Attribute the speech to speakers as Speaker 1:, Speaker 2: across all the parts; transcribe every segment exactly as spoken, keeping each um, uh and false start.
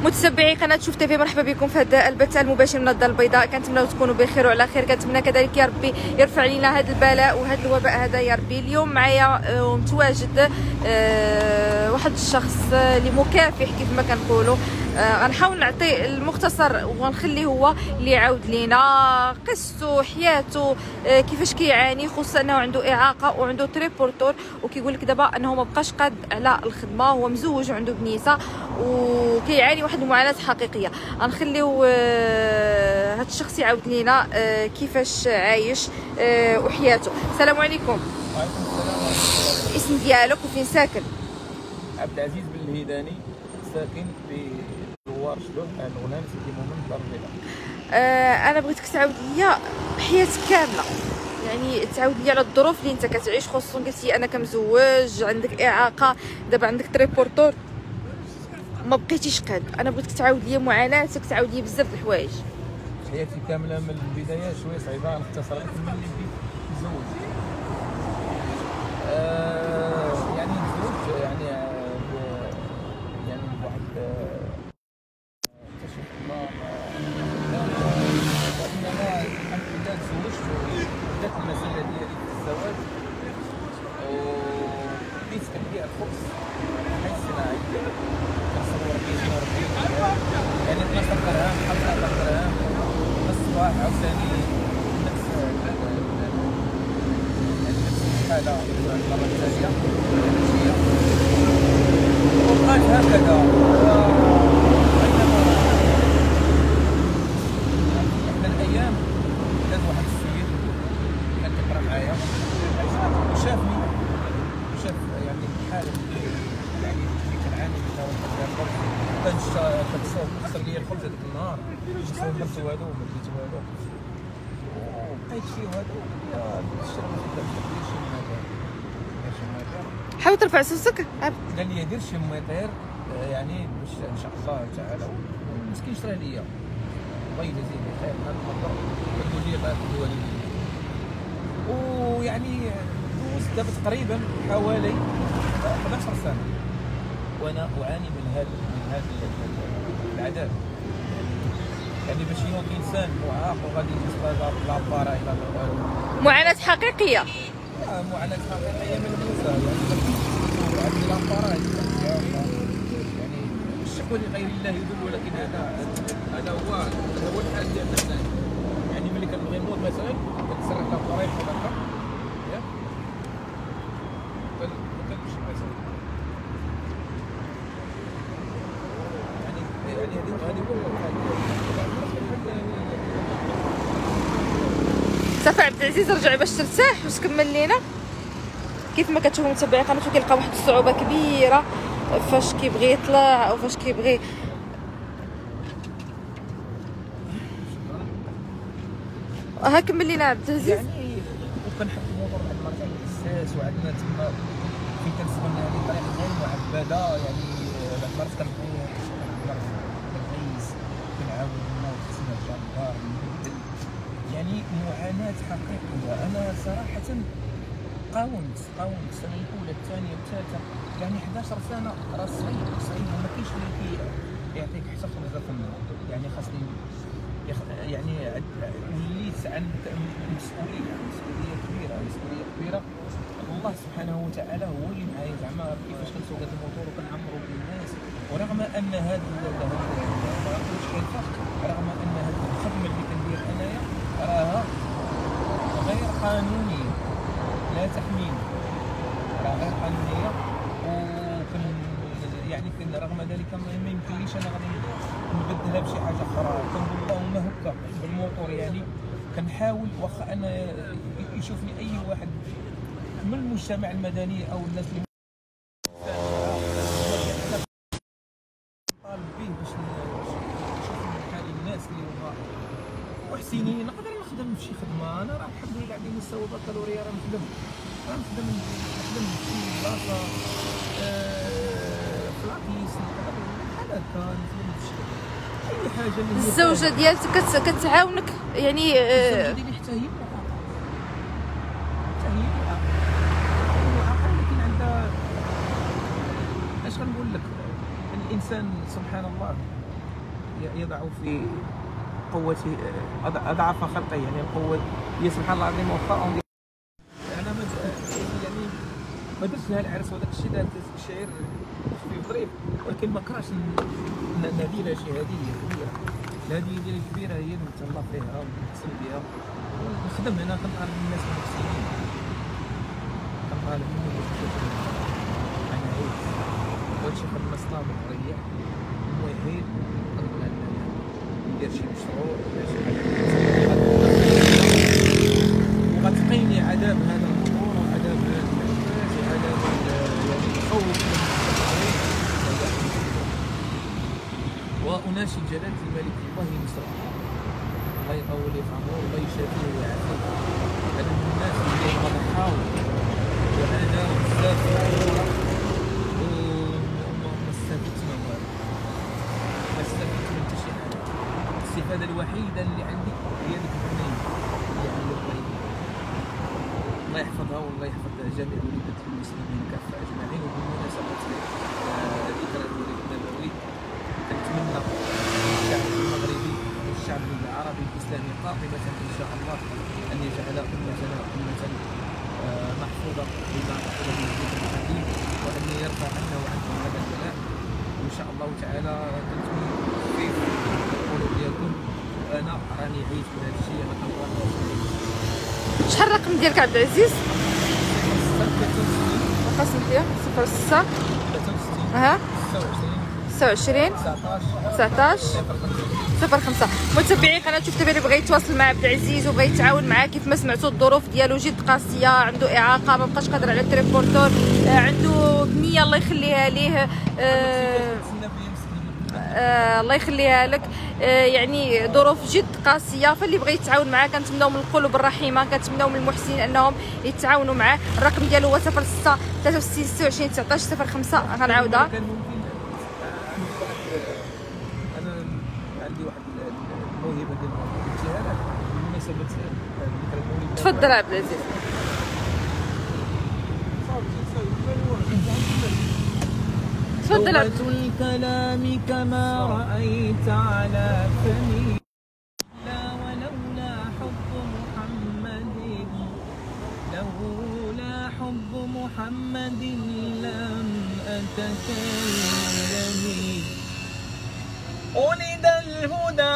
Speaker 1: متتبعي قناه شوف تيفي، مرحبا بكم في هذا البث المباشر من الدار البيضاء. كنتمناو تكونوا بخير وعلى خير. كنتمنى كذلك يا ربي يرفع علينا هذا البلاء وهذا الوباء هذا يا ربي. اليوم معايا متواجد أه واحد الشخص اللي مكافح كيف ما كنقولوا. أه غنحاول نعطي المختصر ونخليه هو اللي يعاود لينا قصته حياته، أه كيفاش كيعاني، خصوصا انه عنده اعاقه وعنده تريبورتور، وكيقول لك دابا انه ما بقاش قاد على الخدمه. هو مزوج وعنده بنيته وكيعاني واحد المعاناه حقيقيه. غنخليو أه هذا الشخص يعاود لينا أه كيفاش عايش أه وحياته. السلام عليكم.
Speaker 2: وعليكم السلام.
Speaker 1: الاسم ديالك وفين ساكن؟
Speaker 2: عبد العزيز بن الهيداني، ساكن في دوار شلوح الغنام سيدي مومن دار البيضاء.
Speaker 1: آه انا بغيتك تعاود ليا حياتك كامله، يعني تعاود لي على الظروف اللي انت كتعيش، خصوصا قلتي انا كمزوج، عندك اعاقه، دابا عندك تريبورتور، ما بقيتيش قاد. انا بغيتك تعاود لي معاناتك، تعاود لي بزاف د الحوايج.
Speaker 2: حياتي كامله من البدايه شويه صعيبه، نختصر لك من اللي بديت نتزوج. آه يعني نتزوج يعني آه يعني واحد اكتشف الله وانما الحمد لله تزوجت وبدات المسيره ديالي في الزواج، وبديت كنبيع الخبز حيث صناعي كنصور بيت نربي يعني اثناش درهم خمسة درهم الصباح عاوتاني نفس الحاله المره الثانيه وبقات هكذا. احدى الايام كان واحد السيد كان كيقرا معايا وشافني وشاف يعني الحاله يعني اللي كنعاني منها واحد كنصوب خسر ليا الخبز هذاك النهار، نصوب درت والو وما درت والو وبقيت فيه هذا الشيء ما خدامش شي مدير شي مدير
Speaker 1: حاول ترفع صوتك.
Speaker 2: قال لي دير شي مدير يعني باش ان شاء الله تعالى المسكين شرا ليا الله يجازيه بخير. هذا المطر قالوا لي غادي الوالدين ويعني دوزت دابا تقريبا حوالي احد عشر سنه وانا اعاني من هذا من هذا العذاب. يعني باش يوم انسان معاق وغادي يتفادى لابارا الى
Speaker 1: معاناه حقيقيه.
Speaker 2: لا معاناه حقيقيه من الموسى يعني عندي لابارا يعني الشكوى لغير الله يذل، ولكن هذا هذا هو هو الحال ديالنا حنا. يعني ملي كنبغي نوض مثلا كنتسرح لابارا هكا ياك كنمشي مثلا يعني يعني هذه هذه
Speaker 1: صافي عبد العزيز، رجع باش ترتاح واش كمل لينا. كيف ما كتشوفوا متابعي قناته كيلقى واحد الصعوبه كبيره فاش كيبغي يطلع او فاش كيبغي. ها كمل لينا عبد العزيز.
Speaker 2: يعني وكنحب الموضوع واحد المرات الحساس، وعندنا تما فين كنسكن يعني طريق غير معبده، يعني واحد المرات كنبغي كنعيس كنعاود النوض خصنا نرجع للدار نبدل، يعني معاناه حقيقيه. انا صراحه قاومت قاومت السنه الاولى الثانيه الثالثه، يعني احد عشر سنه راه صعيب صعيب، ما كاينش اللي يعطيك حتى خبزه في النهار. يعني خاصني يعني وليت عند مسؤوليه مسؤوليه كبيره مسؤوليه كبيره. الله سبحانه وتعالى هو اللي معايا زعما كيفاش كنسوق هذا الموتور وكنعمرو بالناس، ورغم ان هذا ما نقولش كيفاش، رغم ان هذه الخدمه اللي كندير انايا راها غير قانونيه لا تحميني، راه غير قانونيه. وكن يعني كن رغم ذلك ما يمكنليش انا غادي نبدلها بشي حاجه اخرى. كنقول اللهم هكا بالموتور، يعني كنحاول واخا انا يشوفني اي واحد من المجتمع المدني او الناس اللي طالب به باش نشوف حال الناس اللي هما محسنين نقدر نخدم في شي خدمه. انا راه الحمد لله عندي مستوى بكالوريا، راه نخدم راه نخدم نخدم في شي بلاصه في لاكيس نقدر بحال هكا نخدم في شي اي حاجه اللي هي
Speaker 1: الزوجه ديالك كتعاونك يعني؟
Speaker 2: الزوجه ديالي حتى هي حتى هي معاقه، ولكن عندها اش غنقول لك، الانسان سبحان الله يضع في قوته اضعاف خلقه، يعني القوه هي سبحان الله العظيم. واخا انا ما يعني ما درتش لها العرس وداك الشيء، دارت الشعير خفيف ظريف، ولكن ما كرهتش ندير لها شي هديه كبيره. الهديه ديالي الكبيره هي اللي نتهلا فيها ونحسن بها ونخدم هنا، كنطالب من الناس المحسنين، كنطالب منهم باش انا عيب وهادشي خدمه صعبه ضروريه. المهم ندير شي مشروع ولا شي حاجه وغتقيني عذاب هذا الامور وعذاب هذا الناس وعذاب يعني الخوف من المستقبل. واناشد جلاله الملك الله مصر، الله يطول في عمره والله يشافيه ويعافيه. انا من الناس اللي غنحاول وانا بزاف وما استفدت من والو، ما استفدت من حتى شي حاجه. الاستفاده الوحيده اللي عندي هي ديك البنيه اللي عندي الله الله يحفظها والله يحفظ جميع وليدات المسلمين كافه اجمعين. وبالمناسبه ذكرى الوليد النبوي كنتمنى الشعب المغربي والشعب العربي الاسلامي قاطبه ان شاء الله ان يجعل امتنا امه محفوظه بما حفظ به الذكر الحكيم، وان يرفع عنا وعنكم هذا البلاء ان شاء الله تعالى. كنتمنى كيف القلوب ديالكم وانا راني عييت من هذا الشيء. انا كنبغي
Speaker 1: شحال الرقم ديالك عبد العزيز؟ خاص نحيا صفر ستة اها ستة وعشرين تسعطاش صفر خمسة. متابعي قناه شوف تي في اللي بغى يتواصل مع عبد العزيز وبغى يتعاون معاه، كيف ما سمعتوا الظروف ديالو جد قاسيه، عنده اعاقه ما بقاش قادر على التريبورتور، عنده بنيه الله يخليها ليه آه آه الله يخليها لك، آه يعني ظروف جد قاسيه. فاللي بغى يتعاون معاه كنتمناو من القلوب الرحيمه، كنتمناو من المحسنين انهم يتعاونوا معاه. الرقم ديالو هو صفر ستة ثلاثة وستين ستة وعشرين تسعطاش صفر خمسة. غنعاودها
Speaker 2: الموهبه ديال الابتهالات بمناسبه ذكرى المولد.
Speaker 1: تفضل عبد العزيز. تفضل عبد
Speaker 2: الكلام كما رايت على فمي، لا ولولا حب محمد، لولا حب محمد لم اتكلم. ولد الهدى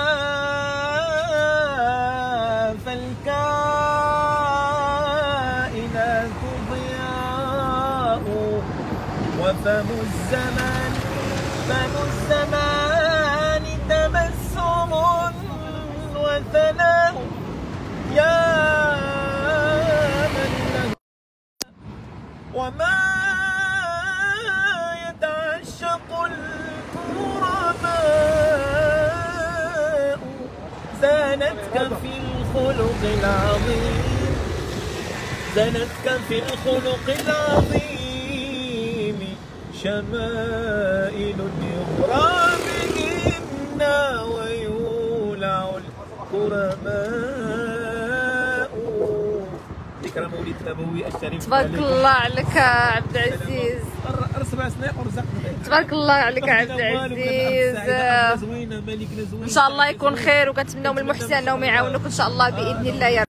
Speaker 2: فالكائنات ضياء، وفم الزمان فم الزمان تبسم وثناء. يا من له وما يتعشق الكرماء، زانتك في الخلق العظيم، زانتك في الخلق العظيم، شمائل يغرى بهن ويولع الكرماء. ذكرى مولد نبوي الشريف.
Speaker 1: تبارك الله عليك عبد العزيز،
Speaker 2: سبع سنين ورزقنا.
Speaker 1: تبارك الله عليك عبد العزيز. ان شاء الله يكون خير، وكنتمناو من المحسن انهم يعاونوك ان شاء الله باذن الله يا رب.